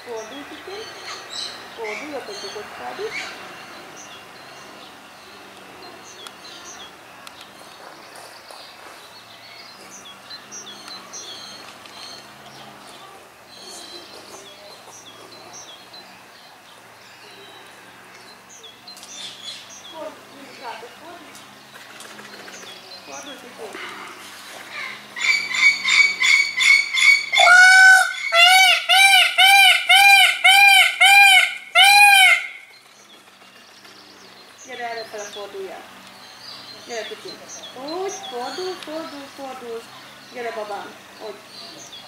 Fordulj kicsit. Fordulj, ott egy dugott fordulj. Fordulj kicsit. Gyere errefele, forduljál. Gyere kicsit. Úgy, fordul. Gyere babám. Úgy.